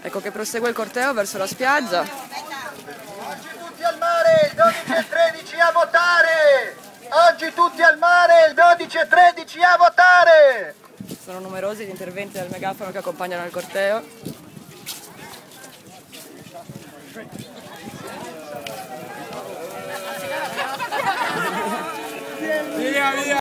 Ecco che prosegue il corteo verso la spiaggia. Oggi tutti al mare, il 12 e 13 a votare! Oggi tutti al mare, il 12 e 13 a votare! Sono numerosi gli interventi del megafono che accompagnano il corteo. Via, via!